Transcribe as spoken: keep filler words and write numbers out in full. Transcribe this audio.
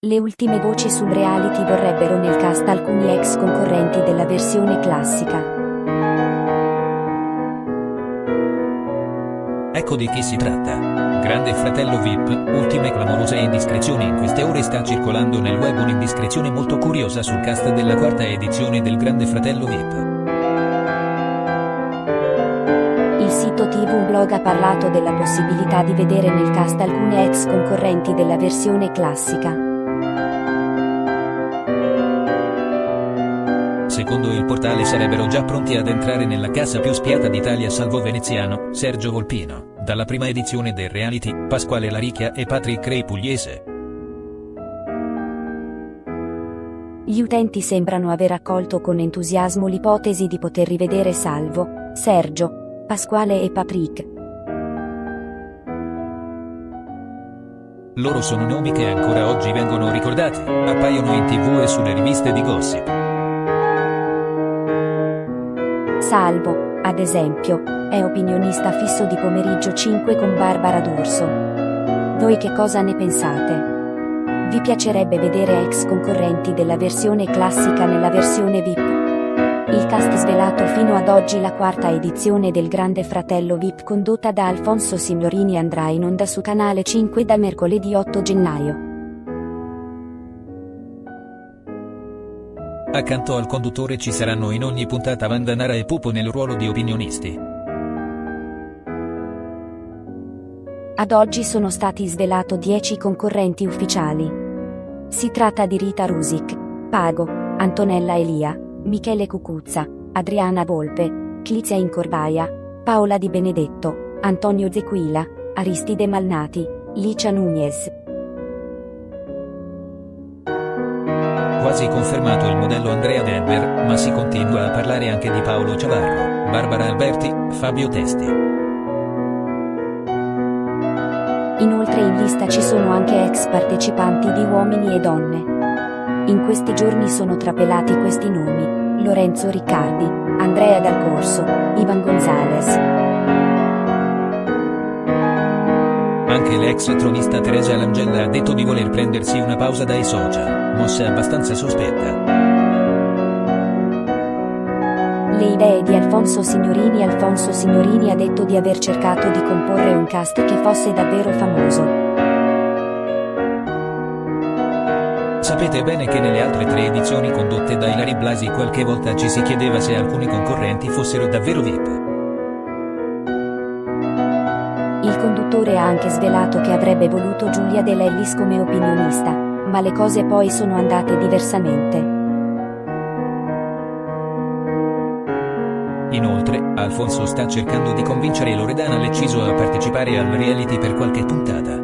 Le ultime voci sul reality vorrebbero nel cast alcuni ex concorrenti della versione classica. Ecco di chi si tratta. Grande Fratello V I P, ultime clamorose indiscrezioni. In queste ore sta circolando nel web un'indiscrezione molto curiosa sul cast della quarta edizione del Grande Fratello V I P. Il sito T V Blog ha parlato della possibilità di vedere nel cast alcune ex concorrenti della versione classica. Secondo il portale sarebbero già pronti ad entrare nella casa più spiata d'Italia salvo veneziano, Sergio Volpino, dalla prima edizione del reality, Pasquale Laricchia e Patrick Ray Pugliese. Gli utenti sembrano aver accolto con entusiasmo l'ipotesi di poter rivedere Salvo, Sergio, Pasquale e Patrick. Loro sono nomi che ancora oggi vengono ricordati, appaiono in tv e sulle riviste di gossip. Salvo, ad esempio, è opinionista fisso di Pomeriggio cinque con Barbara D'Urso. Voi che cosa ne pensate? Vi piacerebbe vedere ex concorrenti della versione classica nella versione V I P? Il cast svelato fino ad oggi. La quarta edizione del Grande Fratello V I P condotta da Alfonso Signorini andrà in onda su Canale cinque da mercoledì otto gennaio. Accanto al conduttore ci saranno in ogni puntata Wanda Nara e Pupo nel ruolo di opinionisti. Ad oggi sono stati svelato dieci concorrenti ufficiali. Si tratta di Rita Rusic, Pago, Antonella Elia, Michele Cucuzza, Adriana Volpe, Clizia Incorbaia, Paola Di Benedetto, Antonio Zequila, Aristide Malnati, Licia Nunez. Quasi confermato il modello Andrea Denver, ma si continua a parlare anche di Paolo Ciavarro, Barbara Alberti, Fabio Testi. Inoltre in lista ci sono anche ex partecipanti di Uomini e Donne. In questi giorni sono trapelati questi nomi: Lorenzo Riccardi, Andrea Dal Corso, Ivan Gonzalez. Anche l'ex tronista Teresa Langella ha detto di voler prendersi una pausa dai social, mossa abbastanza sospetta. Le idee di Alfonso Signorini. Alfonso Signorini ha detto di aver cercato di comporre un cast che fosse davvero famoso. Sapete bene che nelle altre tre edizioni condotte da Ilary Blasi qualche volta ci si chiedeva se alcuni concorrenti fossero davvero V I P. Il conduttore ha anche svelato che avrebbe voluto Giulia De Lellis come opinionista, ma le cose poi sono andate diversamente. Inoltre, Alfonso sta cercando di convincere Loredana Lecciso a partecipare al reality per qualche puntata.